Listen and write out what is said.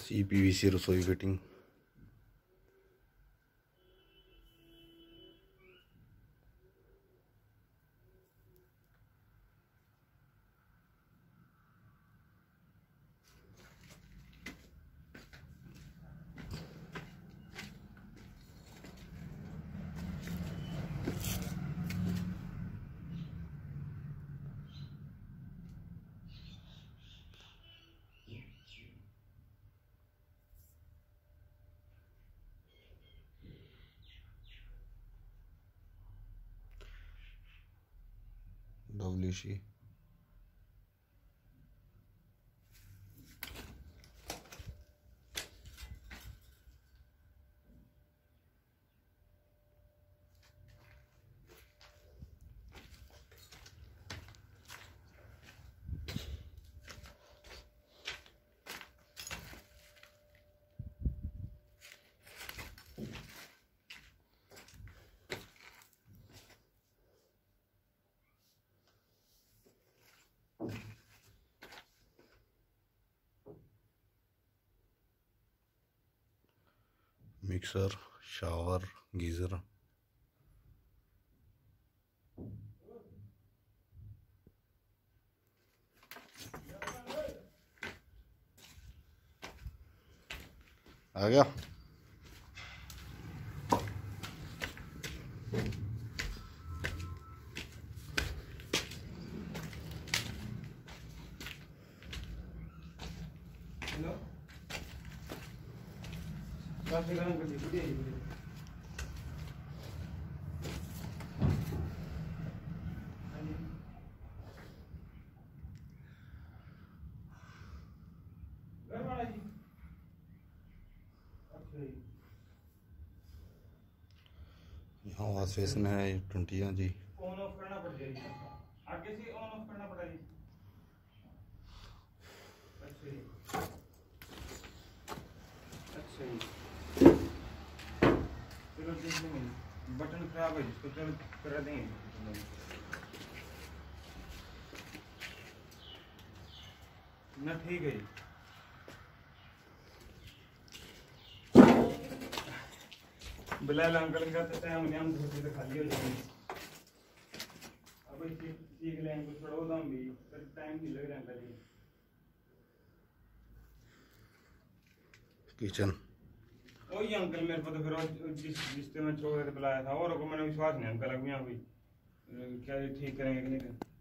CPVC रसोई फिटिंग। WC mixer, shower, geyser. आ गया। हेलो काफी गरम कर दी। यहाँ वाश बेसिन है, टंटियाँ जी। ऑन ऑफ करना पड़ जाएगी, आगे से ऑन ऑफ करना पड़ेगा। अच्छा चलो देख लेंगे, बटन खराब है जिसको चलो करा देंगे। ना ठीक है बिलाल अंकल का तो टाइम नहीं, हम धोते तो खाली हो जाएंगे। अब सीख लेंगे कुछ थोड़ा होता भी, फिर टाइम नहीं लग रहा अंकल जी। किचन वही अंकल मेरे को तो फिर जिस रिश्ते में छोड़ के बुलाया था, और को मैंने विश्वास नहीं अंकल अब यहाँ हुई क्या ठीक करेंगे कि नहीं।